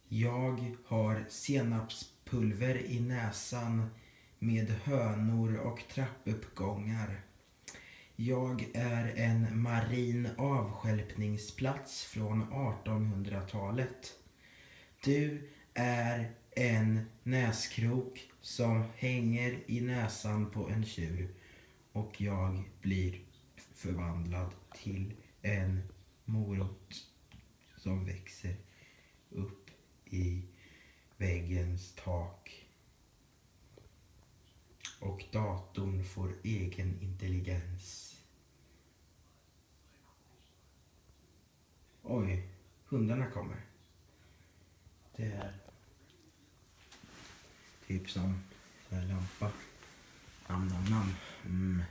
Jag har senapspulver i näsan med hönor och trappuppgångar. Jag är en marin avstjälpningsplats från 1800-talet. Du är en näskrok som hänger i näsan på en tjur och jag blir förvandlad till en morot som växer upp i väggens tak. Och datorn får egen intelligens. Oj, hundarna kommer. Det är typ som en lampa. Nam.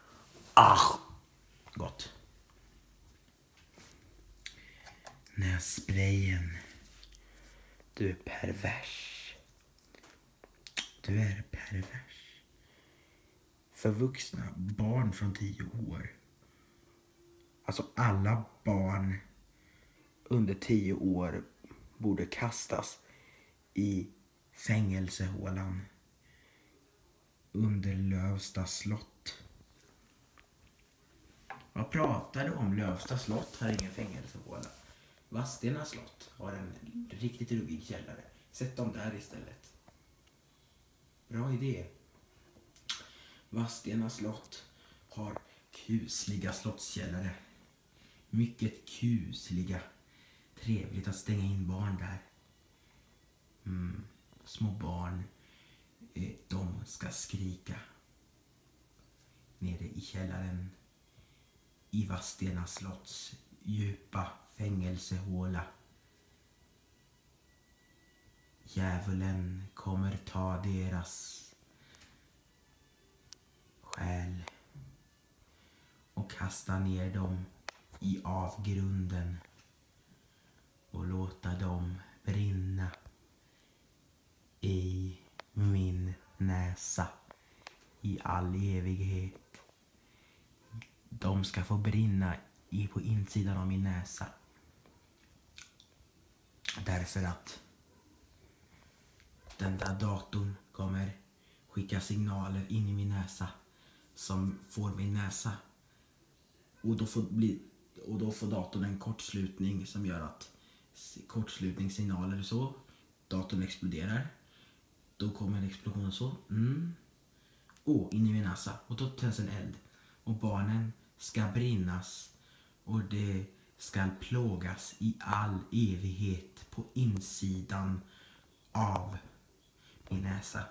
Gott. Nässprayen. Du är pervers. Du är pervers. För vuxna barn från 10 år. Alltså alla barn under 10 år borde kastas i fängelsehålan under Lövsta slott. Vad pratar du om? Lövsta slott har ingen fängelsehåla. Vadstena slott har en riktigt ruggig källare. Sätt dem där istället. Bra idé. Vadstena slott har kusliga slottskällare. Mycket kusliga. Trevligt att stänga in barn där. Små barn, de ska skrika. Nere i källaren i Vadstena slotts djupa fängelsehåla. Djävulen kommer ta deras själ och kasta ner dem i avgrunden och låta dem brinna i min näsa i all evighet. De ska få brinna på insidan av min näsa. Därför att den där datorn kommer skicka signaler in i min näsa som får min näsa. Och då får datorn en kortslutning som gör att kortslutningssignaler så. Datorn exploderar. Då kommer en explosion så. In i min näsa. Och då tänds en eld. Och barnen ska brinnas. Och det ska plågas i all evighet på insidan av min näsa.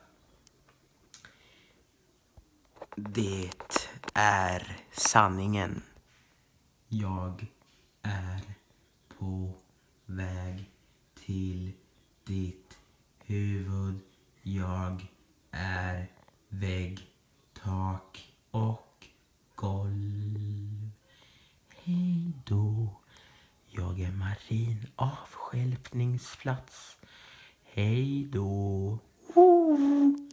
Det är sanningen. Jag är på väg till ditt huvud. Jag är vägg, tak och golv. Hej då. Jag är marin avstjälpningsplats. Hej då.